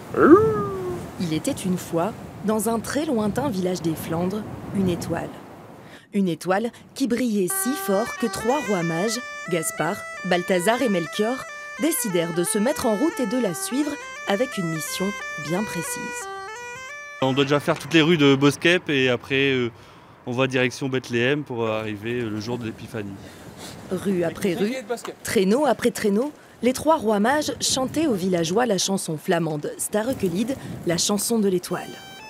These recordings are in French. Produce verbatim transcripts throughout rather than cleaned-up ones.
Il était une fois, dans un très lointain village des Flandres, une étoile. Une étoile qui brillait si fort que trois rois mages, Gaspard, Balthazar et Melchior, décidèrent de se mettre en route et de la suivre avec une mission bien précise. On doit déjà faire toutes les rues de Boskep et après euh, on va direction Bethléem pour arriver le jour de l'Épiphanie. Rue après rue, traîneau après traîneau, les trois rois mages chantaient aux villageois la chanson flamande Sterrenlied, la chanson de l'étoile.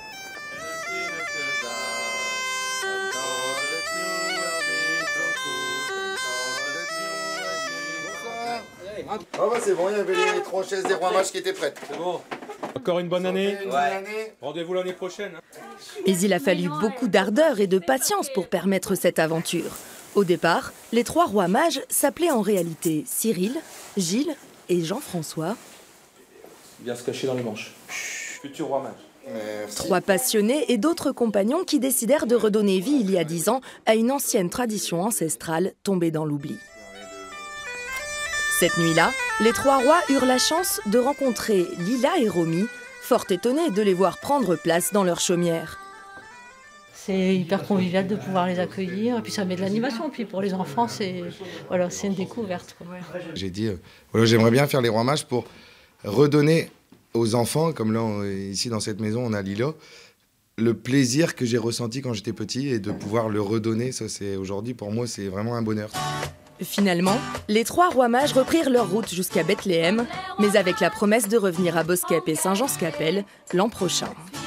Ah bah c'est bon, il y avait les trois chaises des rois mages qui étaient prêtes. C'est bon. Encore une bonne année. Une bonne année. Rendez-vous l'année prochaine. Mais il a fallu beaucoup d'ardeur et de patience pour permettre cette aventure. Au départ, les trois rois mages s'appelaient en réalité Cyril, Gilles et Jean-François. Bien se cacher dans les manches. Futur roi mage. Merci. Trois passionnés et d'autres compagnons qui décidèrent de redonner vie il y a dix ans à une ancienne tradition ancestrale tombée dans l'oubli. Cette nuit-là, les trois rois eurent la chance de rencontrer Lila et Romy, fort étonnés de les voir prendre place dans leur chaumière. C'est hyper convivial de pouvoir les accueillir, et puis ça met de l'animation. Puis pour les enfants, c'est voilà, c'est une découverte. J'ai dit, euh, voilà, j'aimerais bien faire les rois mages pour redonner aux enfants, comme là, on, ici dans cette maison, on a Lila, le plaisir que j'ai ressenti quand j'étais petit et de pouvoir le redonner. Ça, c'est aujourd'hui, pour moi, c'est vraiment un bonheur. Finalement, les trois rois mages reprirent leur route jusqu'à Bethléem, mais avec la promesse de revenir à Boskep et Saint-Jean-Scapelle l'an prochain.